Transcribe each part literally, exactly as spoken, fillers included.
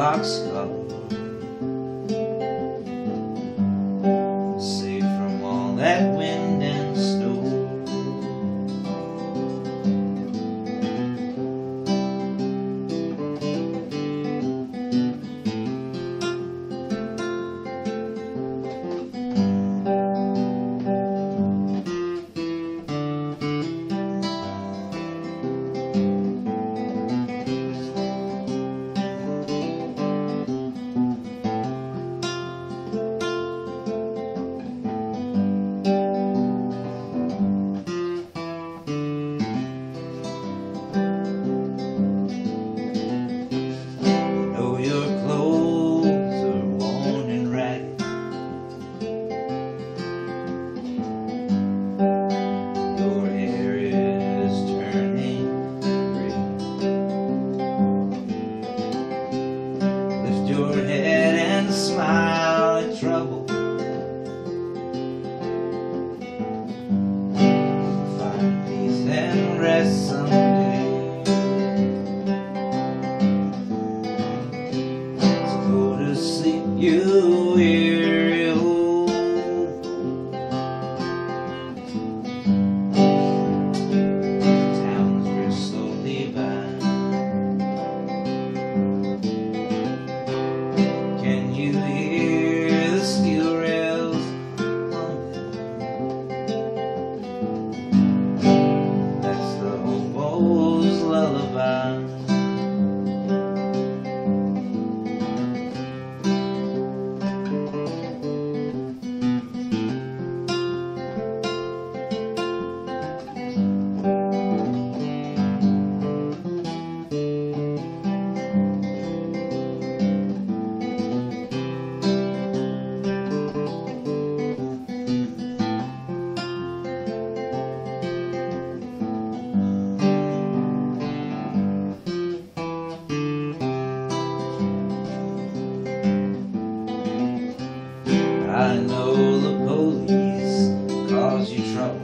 boxcar, safe from all that wind and snow. Your head and smile at trouble. Find peace and rest someday. So go to sleep, you weary old fool. Towns drift slowly by. Can you hear the steel rails humming? That's the hobo's lullaby. I know the police cause you trouble.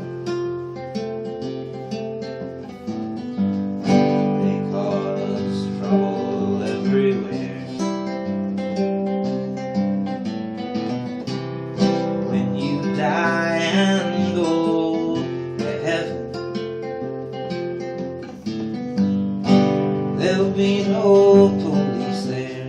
They cause trouble everywhere. When you die and go to heaven, there'll be no police there.